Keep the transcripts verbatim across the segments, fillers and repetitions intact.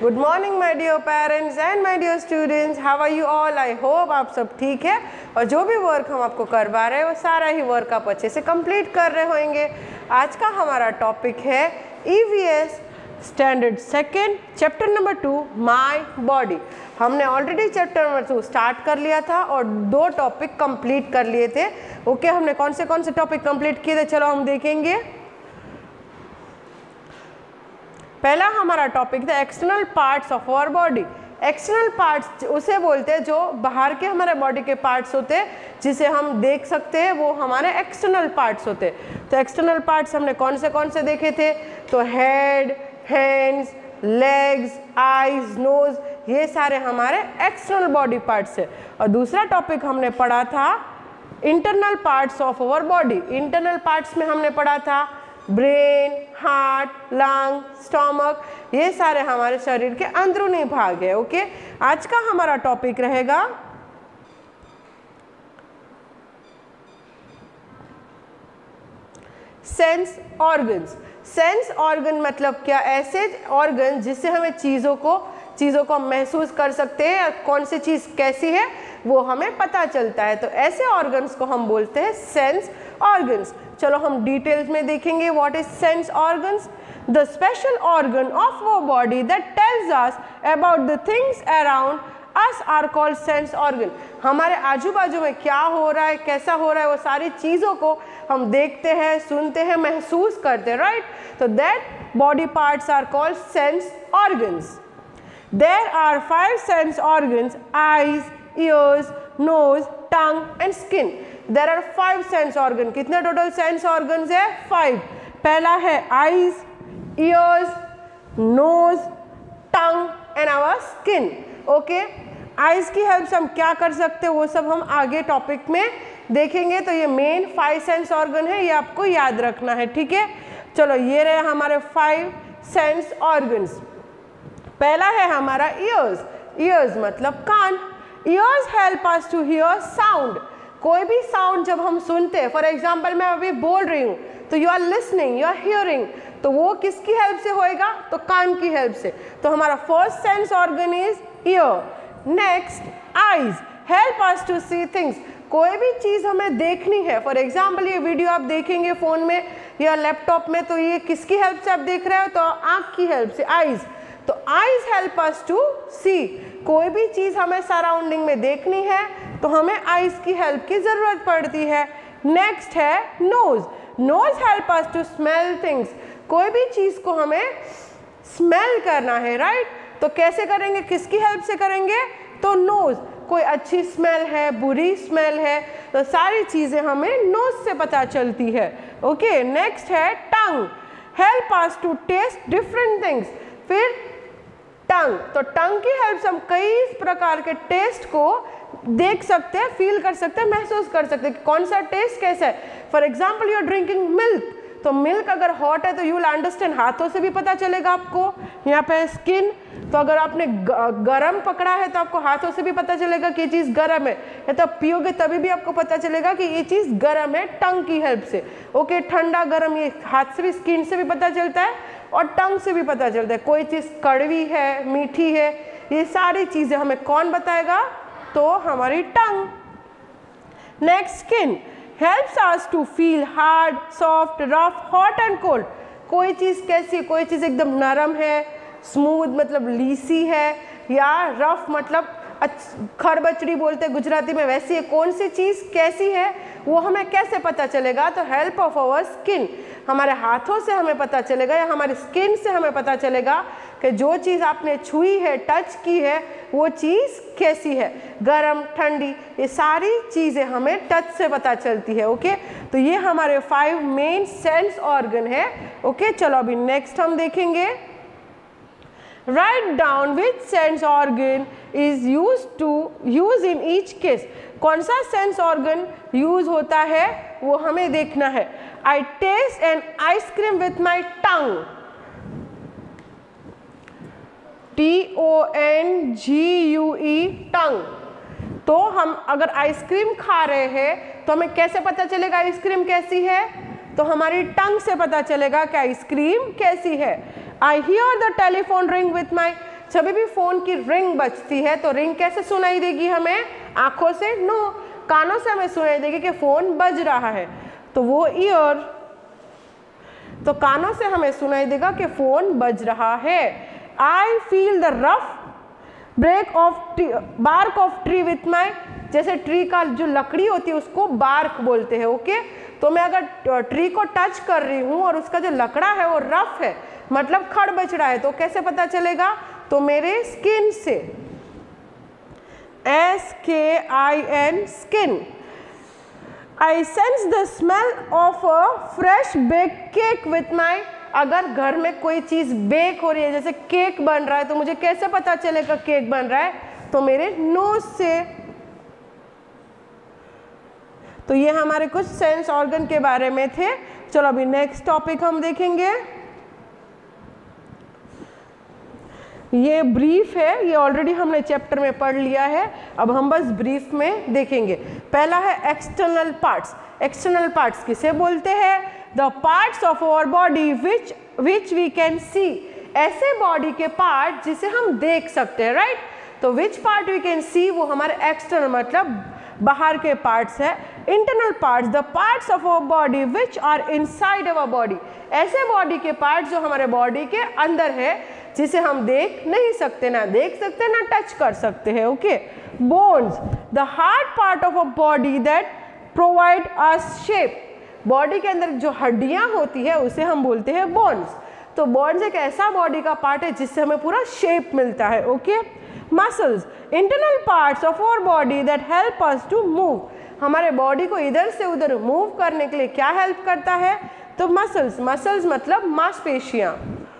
Good morning my dear parents and my dear students, how are you all. I hope आप सब ठीक है और जो भी वर्क हम आपको करवा रहे हैं वो सारा ही वर्क आप अच्छे से कंप्लीट कर रहे होंगे। आज का हमारा टॉपिक है E V S standard second chapter number two my body. हमने already chapter number two start कर लिया था और दो टॉपिक कंप्लीट कर लिए थे। ओके, हमने कौन से कौन से टॉपिक कंप्लीट किए थे, चलो हम देखेंगे। पहला हमारा टॉपिक था external parts of our body. External parts उसे बोलते हैं जो बाहर के हमारे बॉडी के पार्ट्स होते हैं, जिसे हम देख सकते हैं, वो हमारे एक्सटर्नल पार्ट्स होते हैं। तो एक्सटर्नल पार्ट्स हमने कौन से कौन से देखे थे, तो head, hands, legs, eyes, nose, ये सारे हमारे एक्सटर्नल बॉडी पार्ट्स है। और दूसरा टॉपिक हमने पढ़ा था internal parts of our body. Internal parts में हमने पढ़ा था ब्रेन, हार्ट, लंग, स्टमक, ये सारे हमारे शरीर के अंदरूनी भाग है। ओके, आज का हमारा टॉपिक रहेगा सेंस ऑर्गन्स। सेंस ऑर्गन मतलब क्या, ऐसे ऑर्गन जिससे हमें चीज़ों को चीज़ों को हम महसूस कर सकते हैं, कौन सी चीज़ कैसी है वो हमें पता चलता है। तो ऐसे ऑर्गन्स को हम बोलते हैं सेंस ऑर्गन्स। चलो हम डिटेल्स में देखेंगे what is sense organs. The special organ of वो body that tells us about the things around us are called sense organ. हमारे आजू बाजू में क्या हो रहा है, कैसा हो रहा है, वो सारी चीज़ों को हम देखते हैं, सुनते हैं, महसूस करते हैं, राइट। तो that body parts are called sense organs. There are five sense organs, eyes, ears, nose, tongue and skin. There are five sense organ. कितने टोटल सेंस ऑर्गन्स है? फाइव। पहला है eyes, ears, nose, tongue and our skin. Okay? eyes की help से हम क्या कर सकते हैं वो सब हम आगे टॉपिक में देखेंगे। तो ये मेन फाइव सेंस ऑर्गन है, ये आपको याद रखना है, ठीक है। चलो ये रहे हमारे फाइव सेंस ऑर्गन्स। पहला है हमारा ears. ears मतलब कान। Ears help us to hear sound. कोई भी साउंड जब हम सुनते हैं, फॉर एग्जाम्पल मैं अभी बोल रही हूँ तो you are listening, you are hearing, तो वो किसकी हेल्प से होएगा, तो कान की हेल्प से। तो हमारा first sense organ is ear. Next eyes help us to see things. कोई भी चीज़ हमें देखनी है, फॉर एग्जाम्पल ये वीडियो आप देखेंगे फ़ोन में या लैपटॉप में, तो ये किसकी हेल्प से आप देख रहे हो, तो आँख की हेल्प से, आईज। तो eyes help us to see. कोई भी चीज़ हमें सराउंडिंग में देखनी है तो हमें आईज की हेल्प की ज़रूरत पड़ती है। नेक्स्ट है nose. Nose help us to smell things. कोई भी चीज़ को हमें स्मेल करना है, राइट। तो कैसे करेंगे, किसकी हेल्प से करेंगे, तो नोज। कोई अच्छी स्मेल है, बुरी स्मेल है, तो सारी चीज़ें हमें नोज से पता चलती है। ओके, नेक्स्ट है tongue. Help us to taste different things. फिर टंग, तो टंग की हेल्प से हम कई प्रकार के टेस्ट को देख सकते हैं, फील कर सकते हैं, महसूस कर सकते हैं कि कौन सा टेस्ट कैसा है। For example you are drinking milk, तो मिल्क अगर हॉट है तो यू विल अंडरस्टैंड, हाथों से भी पता चलेगा आपको। यहाँ पे स्किन, तो अगर आपने गरम पकड़ा है तो आपको हाथों से भी पता चलेगा कि ये चीज़ गरम है, या तो पियोगे तभी भी आपको पता चलेगा कि ये चीज़ गरम है, टंग की हेल्प से। ओके, ठंडा गरम ये हाथ से भी, स्किन से भी पता चलता है और टंग से भी पता चलता है। कोई चीज़ कड़वी है, मीठी है, ये सारी चीज़ें हमें कौन बताएगा, तो हमारी tongue. Next skin helps us to feel hard, soft, rough, hot and cold. कोई चीज़ कैसी है, कोई चीज़ एकदम नरम है, स्मूथ मतलब लीसी है, या रफ मतलब खरबचड़ी बोलते हैं गुजराती में, वैसी है। कौन सी चीज़ कैसी है वो हमें कैसे पता चलेगा, तो हेल्प ऑफ आवर स्किन। हमारे हाथों से हमें पता चलेगा या हमारी स्किन से हमें पता चलेगा कि जो चीज़ आपने छुई है, टच की है, वो चीज़ कैसी है, गरम, ठंडी, ये सारी चीज़ें हमें टच से पता चलती है। ओके, तो ये हमारे फाइव मेन सेंस ऑर्गन है। ओके, चलो अभी नेक्स्ट हम देखेंगे। Write down which sense organ is used to use in each case. कौन सा सेंस ऑर्गन यूज होता है वो हमें देखना है। I taste an ice cream with my tongue. T O N G U E tongue. तो हम अगर आइसक्रीम खा रहे हैं तो हमें कैसे पता चलेगा आइसक्रीम कैसी है, तो हमारी टंग से पता चलेगा कि आइसक्रीम कैसी है। I hear the telephone ring with my जब भी फोन की रिंग बजती है तो रिंग कैसे सुनाई देगी हमें? आंखों से? नो, कानों से हमें सुनाई देगी कि फोन बज रहा है, तो वो ईयर, तो कानों से हमें सुनाई देगा कि फोन बज रहा है। I feel the rough break of bark of tree with my, जैसे ट्री का जो लकड़ी होती है उसको बार्क बोलते हैं, ओके। तो मैं अगर ट्री को टच कर रही हूँ और उसका जो लकड़ा है वो रफ है, मतलब खड़बच रहा है, तो कैसे पता चलेगा? तो मेरे स्किन से, S K I N, skin. I sense the smell of a fresh bake cake with my, अगर घर में कोई चीज़ बेक हो रही है, जैसे केक बन रहा है, तो मुझे कैसे पता चलेगा केक बन रहा है? तो मेरे नोज से। तो ये हमारे कुछ सेंस ऑर्गन के बारे में थे। चलो अभी नेक्स्ट टॉपिक हम देखेंगे। ये ब्रीफ है, ये ऑलरेडी हमने चैप्टर में पढ़ लिया है, अब हम बस ब्रीफ में देखेंगे। पहला है एक्सटर्नल पार्ट्स। एक्सटर्नल पार्ट्स किसे बोलते हैं? The parts of our body which which we can see, ऐसे बॉडी के पार्ट जिसे हम देख सकते हैं, राइट। तो which part we can see, वो हमारे एक्सटर्नल मतलब बाहर के पार्ट्स है। Internal parts, the parts of our body which are inside our body, ऐसे बॉडी के पार्ट्स जो हमारे बॉडी के अंदर है, जिसे हम देख नहीं सकते, ना देख सकते ना टच कर सकते हैं, okay. Bones, the hard part of a body that provide us shape, body के अंदर जो हड्डियां होती है उसे हम बोलते हैं बोन्स। तो बोन्स एक ऐसा बॉडी का पार्ट है जिससे हमें पूरा शेप मिलता है, okay. Muscles, internal parts of our body that help us to move, हमारे बॉडी को इधर से उधर मूव करने के लिए क्या हेल्प करता है? तो मसल्स, मसल्स मतलब मांसपेशियां।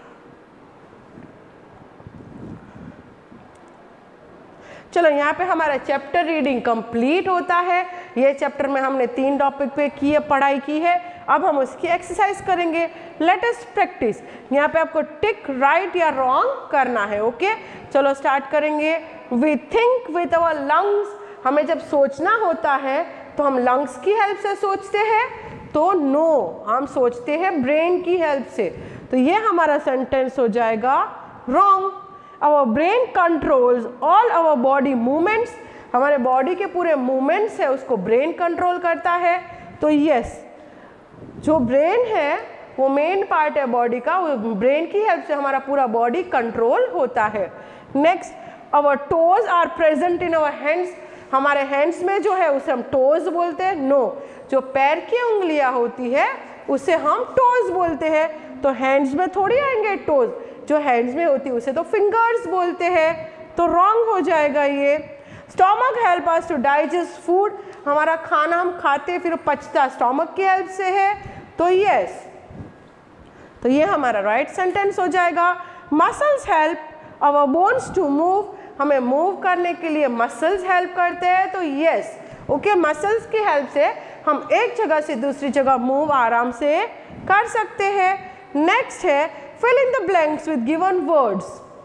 चलो यहाँ पे हमारा चैप्टर रीडिंग कंप्लीट होता है। ये चैप्टर में हमने तीन टॉपिक पे की है, पढ़ाई की है। अब हम उसकी एक्सरसाइज करेंगे। Let us practise. यहाँ पे आपको टिक राइट या रॉन्ग करना है, ओके। चलो स्टार्ट करेंगे। We think with our lungs, हमें जब सोचना होता है तो हम लंग्स की हेल्प से सोचते हैं? तो नो, हम सोचते हैं ब्रेन की हेल्प से। तो ये हमारा सेंटेंस हो जाएगा wrong. Our brain controls all our body movements, हमारे बॉडी के पूरे मूवमेंट्स है उसको ब्रेन कंट्रोल करता है। तो यस, जो ब्रेन है वो मेन पार्ट है बॉडी का, वो ब्रेन की हेल्प से हमारा पूरा बॉडी कंट्रोल होता है। Next, our toes are present in our hands, हमारे हैंड्स में जो है उसे हम टोज बोलते हैं। नो, जो पैर की उंगलियां होती है उसे हम टोज बोलते हैं। तो हैंड्स में थोड़ी आएंगे टोज, जो हैंड्स में होती है उसे तो फिंगर्स बोलते हैं। तो रॉन्ग हो जाएगा ये। Stomach help us to digest food, हमारा खाना हम खाते फिर पचता स्टोमक की हेल्प से है। तो यस, तो ये हमारा राइट सेंटेंस हो जाएगा। Muscles help our bones to move, हमें मूव करने के लिए मसल्स हेल्प करते हैं। तो यस, ओके, मसल्स की हेल्प से हम एक जगह से दूसरी जगह मूव आराम से कर सकते हैं। नेक्स्ट है fill in the blanks with given words,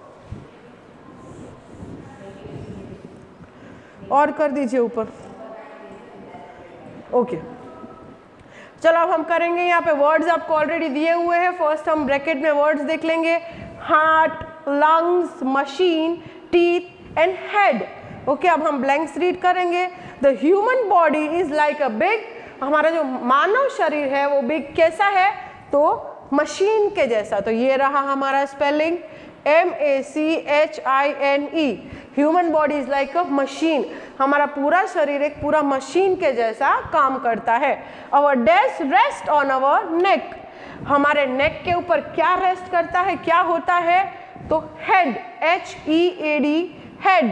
और कर दीजिए ऊपर, ओके। चलो अब हम करेंगे, यहाँ पे वर्ड्स आपको ऑलरेडी दिए हुए हैं। फर्स्ट हम ब्रैकेट में वर्ड्स देख लेंगे। Heart, lungs, machine, teeth and head, okay. अब हम ब्लैंक्स रीड करेंगे। The human body is like a big, हमारा जो मानव शरीर है वो बिग कैसा है? तो मशीन के जैसा। तो ये रहा हमारा spelling, M A C H I N E. Human body is like a machine, हमारा पूरा शरीर एक पूरा मशीन के जैसा काम करता है। Our desk rest on our neck, हमारे नेक के ऊपर क्या रेस्ट करता है, क्या होता है? तो head, H E A D, head.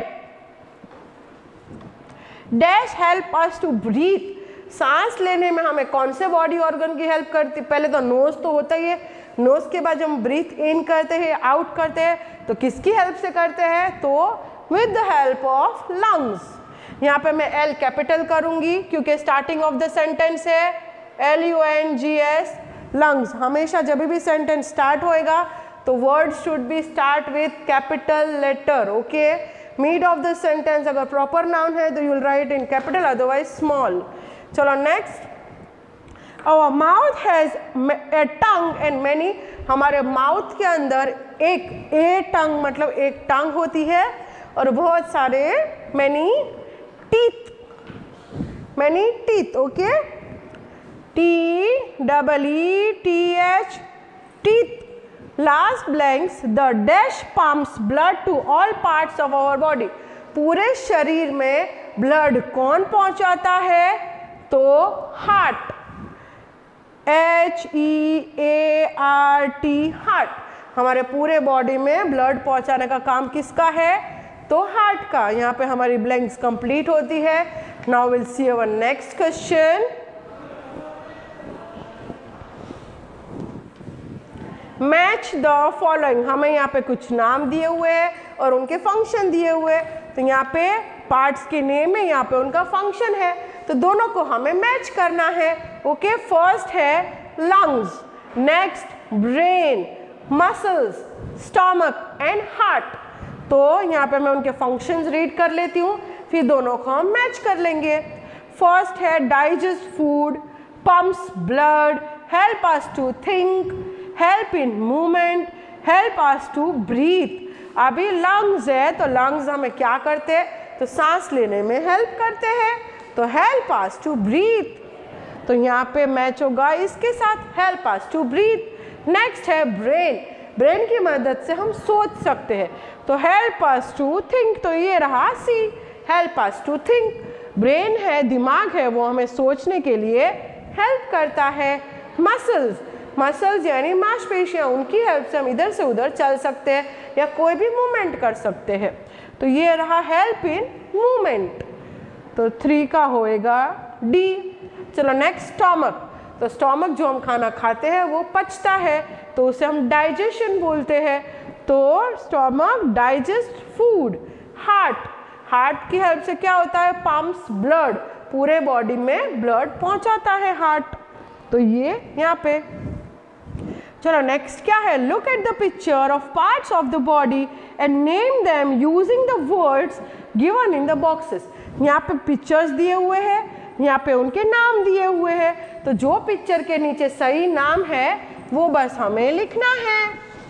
Dash help us to breathe, सांस लेने में हमें कौन से बॉडी ऑर्गन की हेल्प करती? पहले तो नोज तो होता ही है, नोज के बाद जब हम ब्रीथ इन करते हैं, आउट करते हैं, तो किसकी हेल्प से करते हैं? तो with the help of lungs. यहाँ पे मैं एल कैपिटल करूंगी क्योंकि स्टार्टिंग ऑफ द सेंटेंस है L U N G S, lungs. हमेशा जब भी सेंटेंस स्टार्ट होएगा तो word should be start with capital letter, okay. Mid of the sentence अगर प्रॉपर नाउन है तो you will write in capital, otherwise small. चलो next, our mouth has a tongue and many, हमारे mouth के अंदर एक, ए टंग मतलब एक टांग होती है और बहुत सारे many teeth, many teeth, okay, T double E T H, teeth. Last blanks, the dash pumps blood to all parts of our body. पूरे शरीर में ब्लड कौन पहुंचाता है? तो heart, H E A R T, heart. हमारे पूरे body में ब्लड पहुंचाने का काम किसका है? तो हार्ट का. यहाँ पे हमारी ब्लैंक्स कंप्लीट होती है. Now will see our next question. Match the following. हमें यहाँ पे कुछ नाम दिए हुए हैं और उनके फंक्शन दिए हुए हैं. तो यहाँ पे पार्ट्स के नेम है, यहाँ पे उनका फंक्शन है, तो दोनों को हमें मैच करना है. ओके, फर्स्ट है lungs, next brain, muscles, stomach and heart. तो यहाँ पे मैं उनके फंक्शंस रीड कर लेती हूँ, फिर दोनों को हम मैच कर लेंगे. फर्स्ट है digest food, pumps blood, help us to think, help in movement, help us to breathe. अभी लंग्स है तो लंग्स हमें क्या करते हैं? तो सांस लेने में हेल्प करते हैं, तो हेल्प अस टू ब्रीथ. तो यहाँ पे मैच होगा इसके साथ, help us to breathe. Next है ब्रेन. ब्रेन की मदद से हम सोच सकते हैं, तो हेल्प अस टू थिंक. तो ये रहा C, help us to think. Brain है, दिमाग है, वो हमें सोचने के लिए हेल्प करता है. मसल्स, मसल्स यानी मांसपेशियां, उनकी हेल्प से हम इधर से उधर चल सकते हैं या कोई भी मूवमेंट कर सकते हैं. तो ये रहा हेल्प इन मूवमेंट. तो थ्री का होएगा डी. चलो नेक्स्ट स्टमक. तो स्टमक जो हम खाना खाते हैं वो पचता है, तो उसे हम डाइजेशन बोलते हैं. तो stomach digest food. Heart, heart की हेल्प से क्या होता है? पंप्स ब्लड, पूरे बॉडी में ब्लड पहुंचाता है हार्ट. तो ये यहाँ पे. चलो नेक्स्ट क्या है? Look at the picture of parts of the body and name them using the words given in the boxes. यहाँ पे पिक्चर्स दिए हुए हैं, यहाँ पे उनके नाम दिए हुए हैं, तो जो पिक्चर के नीचे सही नाम है वो बस हमें लिखना है.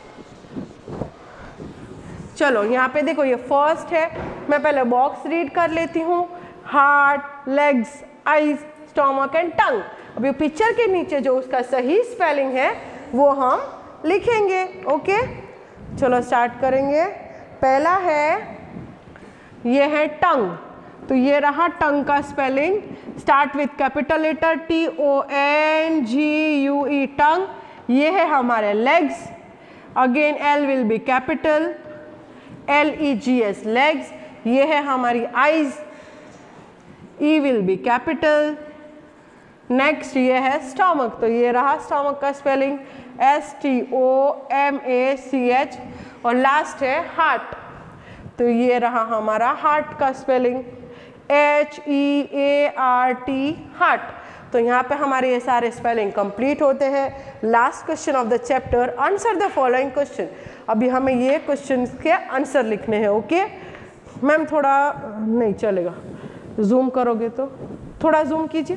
चलो यहाँ पे देखो, ये फर्स्ट है, मैं पहले बॉक्स रीड कर लेती हूँ. Heart, legs, eyes, stomach and tongue. अभी पिक्चर के नीचे जो उसका सही स्पेलिंग है वो हम लिखेंगे. ओके, चलो स्टार्ट करेंगे. पहला है, ये है टंग. तो ये रहा टंग का spelling. Start with capital letter T O N G U E, tongue. ये है हमारे legs. Again L will be capital, L E G S, legs. ये है हमारी eyes, E will be capital. Next ये है स्टमक. तो ये रहा स्टमक का spelling, S T O M A C H. और लास्ट है हार्ट. तो ये रहा हमारा हार्ट का spelling, H E A R T, heart. तो यहाँ पे हमारे ये सारे स्पेलिंग कंप्लीट होते हैं. Last question of the chapter, answer the following question. अभी हमें ये क्वेश्चन के आंसर लिखने हैं. ओके मैम, थोड़ा नहीं चलेगा, जूम करोगे तो थोड़ा जूम कीजिए.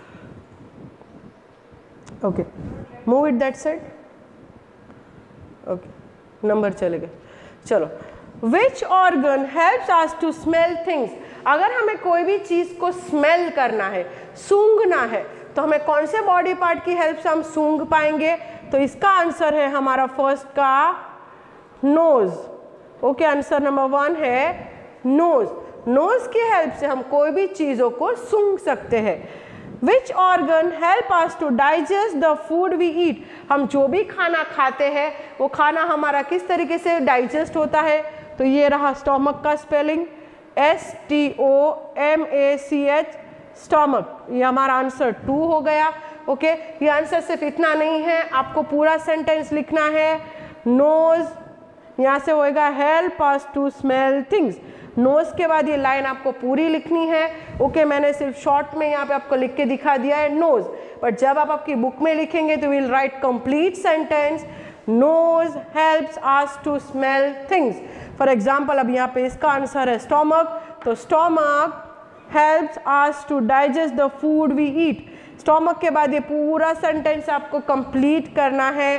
Okay, move it that side. Okay, number चलेगा. चलो, which organ helps us to smell things. अगर हमें कोई भी चीज़ को स्मेल करना है, सूंघना है, तो हमें कौन से बॉडी पार्ट की हेल्प से हम सूंघ पाएंगे? तो इसका आंसर है हमारा फर्स्ट का nose. Okay, answer number one है नोज. नोज की हेल्प से हम कोई भी चीज़ों को सूंघ सकते हैं. Which organ help us to digest the food we eat. हम जो भी खाना खाते हैं वो खाना हमारा किस तरीके से डाइजेस्ट होता है? तो ये रहा स्टमक का spelling, S T O M A C H, stomach. ये हमारा आंसर टू हो गया. ओके, ये आंसर सिर्फ इतना नहीं है, आपको पूरा सेंटेंस लिखना है. नोज, यहाँ से होएगा help us to smell things. Nose के बाद ये लाइन आपको पूरी लिखनी है. ओके, मैंने सिर्फ शॉर्ट में यहाँ पे आपको लिख के दिखा दिया है नोज, बट जब आप आपकी बुक में लिखेंगे तो will write complete sentence. Nose helps us to smell things. For example, अब यहाँ पे इसका आंसर है स्टमक. तो stomach helps us to digest the food we eat. Stomach के बाद ये पूरा सेंटेंस आपको कंप्लीट करना है.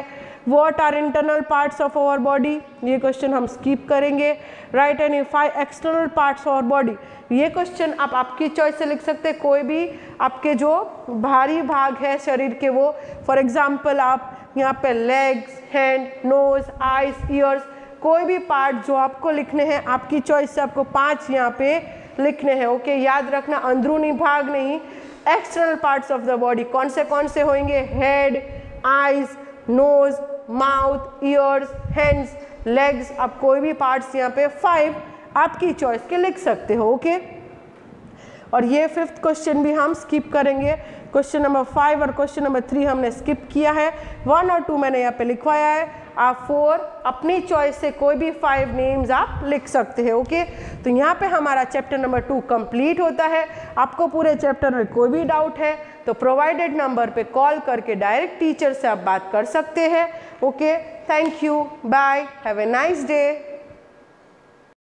What are internal parts of our body, ये क्वेश्चन हम स्किप करेंगे। Write any five external parts of our body, ये क्वेश्चन आप आपकी चॉइस से लिख सकते हैं। कोई भी आपके जो भारी भाग है शरीर के वो, फॉर एग्जाम्पल आप यहाँ पे legs, hand, nose, eyes, ears, कोई भी पार्ट जो आपको लिखने हैं आपकी चॉइस से, आपको पांच यहाँ पे लिखने हैं। ओके, याद रखना अंदरूनी भाग नहीं, external parts of the body कौन से कौन से होंगे, head, eyes, nose, mouth, ears, hands, legs. आप कोई भी पार्ट्स यहाँ पे फाइव आपकी चॉइस के लिख सकते हो। ओके, और ये फिफ्थ क्वेश्चन भी हम स्किप करेंगे। क्वेश्चन नंबर फाइव और क्वेश्चन नंबर थ्री हमने स्किप किया है, वन और टू मैंने यहाँ पे लिखवाया है। आप फोर अपनी चॉइस से कोई भी फाइव नेम्स आप लिख सकते हैं। ओके, तो यहाँ पे हमारा चैप्टर नंबर टू कंप्लीट होता है। आपको पूरे चैप्टर में कोई भी डाउट है तो प्रोवाइडेड नंबर पे कॉल करके डायरेक्ट टीचर से आप बात कर सकते हैं। Okay, thank you, bye, have a nice day.